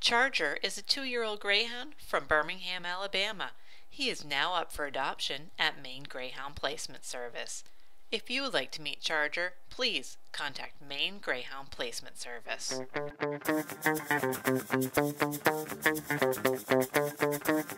Charger is a 2-year-old greyhound from Birmingham, Alabama. He is now up for adoption at Maine Greyhound Placement Service. If you would like to meet Charger, please contact Maine Greyhound Placement Service.